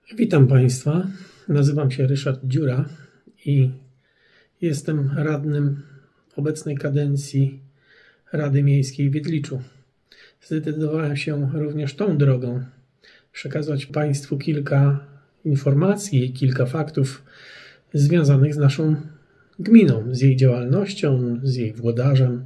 Witam Państwa, nazywam się Ryszard Dziura i jestem radnym obecnej kadencji Rady Miejskiej w Jedliczu. Zdecydowałem się również tą drogą przekazać Państwu kilka informacji i kilka faktów związanych z naszą gminą, z jej działalnością, z jej włodarzem.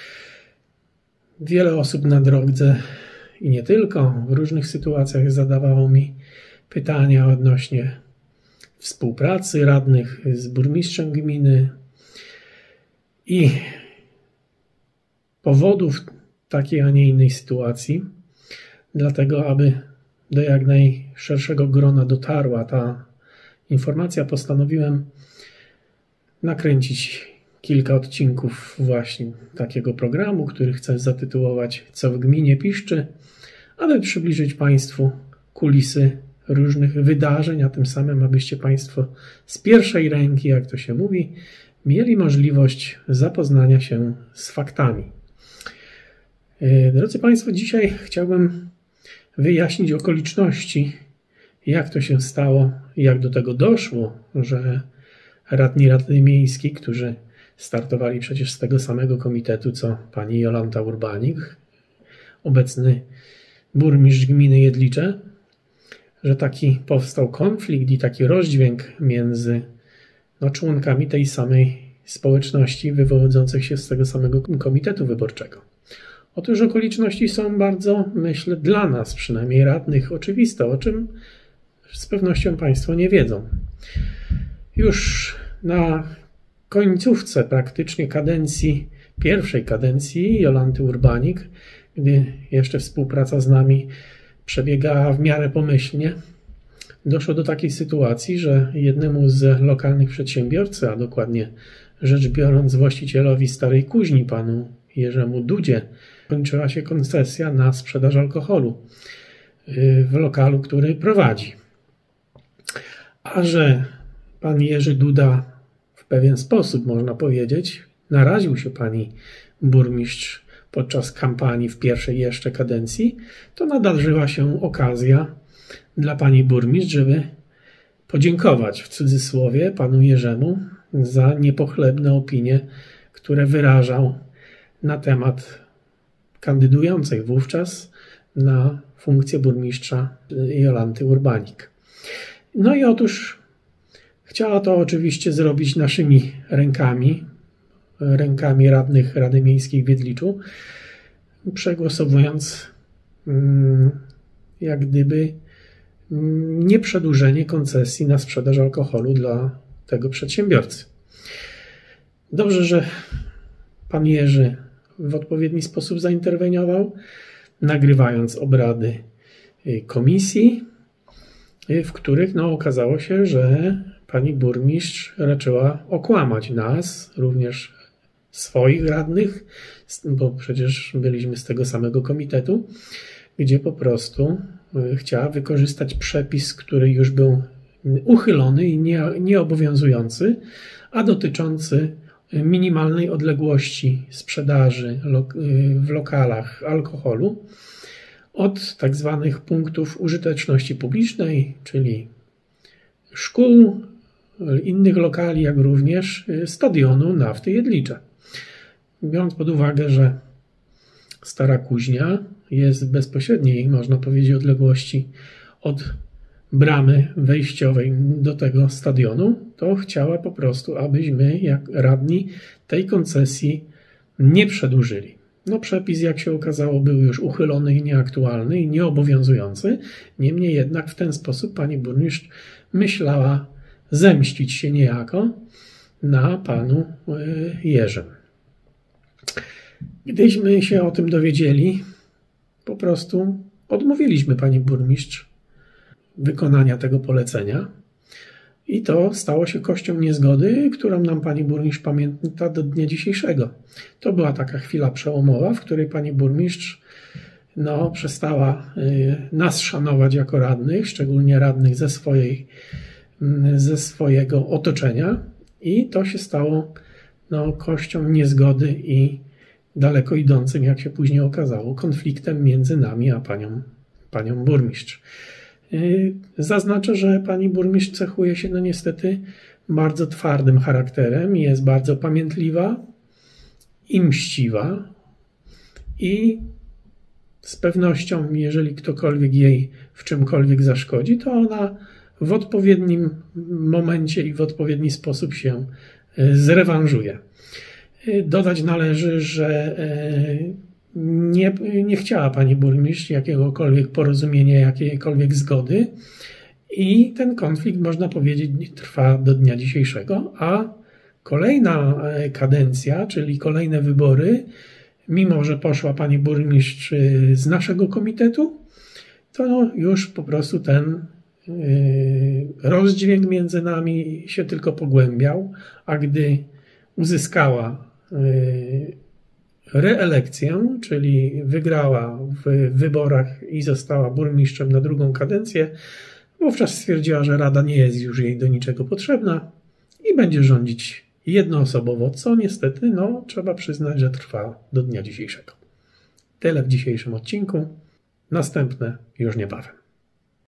Wiele osób na drodze i nie tylko w różnych sytuacjach zadawało mi pytania odnośnie współpracy radnych z burmistrzem gminy i powodów takiej, a nie innej sytuacji. Dlatego, aby do jak najszerszego grona dotarła ta informacja, postanowiłem nakręcić kilka odcinków właśnie takiego programu, który chcę zatytułować "Co w gminie piszczy", aby przybliżyć Państwu kulisy różnych wydarzeń, a tym samym abyście Państwo z pierwszej ręki, jak to się mówi, mieli możliwość zapoznania się z faktami. Drodzy Państwo, dzisiaj chciałbym wyjaśnić okoliczności, jak to się stało, jak do tego doszło, że radni Rady Miejskiej, którzy startowali przecież z tego samego komitetu, co pani Jolanta Urbanik, obecny burmistrz gminy Jedlicze, że taki powstał konflikt i taki rozdźwięk między członkami tej samej społeczności wywodzących się z tego samego komitetu wyborczego. Otóż okoliczności są bardzo, myślę, dla nas, przynajmniej radnych, oczywiste, o czym z pewnością Państwo nie wiedzą. Już na końcówce praktycznie pierwszej kadencji Jolanty Urbanik, gdy jeszcze współpraca z nami przebiegała w miarę pomyślnie, doszło do takiej sytuacji, że jednemu z lokalnych przedsiębiorcy, a dokładnie rzecz biorąc właścicielowi Starej Kuźni, panu Jerzemu Dudzie, kończyła się koncesja na sprzedaż alkoholu w lokalu, który prowadzi. A że pan Jerzy Duda w pewien sposób, można powiedzieć, naraził się pani burmistrz podczas kampanii w pierwszej jeszcze kadencji, to nadarzyła się okazja dla pani burmistrz, żeby podziękować w cudzysłowie panu Jerzemu za niepochlebne opinie, które wyrażał na temat kandydującej wówczas na funkcję burmistrza Jolanty Urbanik. No i otóż chciała to oczywiście zrobić naszymi rękami radnych Rady Miejskiej w Jedliczu, przegłosowując jak gdyby nieprzedłużenie koncesji na sprzedaż alkoholu dla tego przedsiębiorcy. Dobrze, że pan Jerzy w odpowiedni sposób zainterweniował, nagrywając obrady komisji, w których okazało się, że pani burmistrz raczyła okłamać nas, również swoich radnych, bo przecież byliśmy z tego samego komitetu, gdzie po prostu chciała wykorzystać przepis, który już był uchylony i nieobowiązujący, a dotyczący minimalnej odległości sprzedaży w lokalach alkoholu od tak zwanych punktów użyteczności publicznej, czyli szkół, innych lokali, jak również stadionu Nafty Jedlicze. Biorąc pod uwagę, że Stara Kuźnia jest w bezpośredniej, można powiedzieć, odległości od bramy wejściowej do tego stadionu, to chciała po prostu, abyśmy jak radni tej koncesji nie przedłużyli. Przepis, jak się okazało, był już uchylony i nieaktualny i nieobowiązujący. Niemniej jednak w ten sposób pani burmistrz myślała zemścić się niejako na panu Jerzym. Gdyśmy się o tym dowiedzieli, po prostu odmówiliśmy pani burmistrz wykonania tego polecenia i to stało się kością niezgody, którą nam pani burmistrz pamięta do dnia dzisiejszego. To była taka chwila przełomowa, w której pani burmistrz przestała nas szanować jako radnych, szczególnie radnych ze swojego otoczenia, i to się stało kością niezgody i daleko idącym, jak się później okazało, konfliktem między nami a panią burmistrz. Zaznaczę, że pani burmistrz cechuje się niestety bardzo twardym charakterem, jest bardzo pamiętliwa i mściwa i z pewnością, jeżeli ktokolwiek jej w czymkolwiek zaszkodzi, to ona w odpowiednim momencie i w odpowiedni sposób się zrewanżuje. Dodać należy, że nie chciała pani burmistrz jakiegokolwiek porozumienia, jakiejkolwiek zgody i ten konflikt, można powiedzieć, trwa do dnia dzisiejszego, a kolejna kadencja, czyli kolejne wybory, mimo że poszła pani burmistrz z naszego komitetu, to już po prostu ten rozdźwięk między nami się tylko pogłębiał, a gdy uzyskała reelekcję, czyli wygrała w wyborach i została burmistrzem na drugą kadencję, wówczas stwierdziła, że Rada nie jest już jej do niczego potrzebna i będzie rządzić jednoosobowo, co niestety, trzeba przyznać, że trwa do dnia dzisiejszego. Tyle w dzisiejszym odcinku. Następne już niebawem.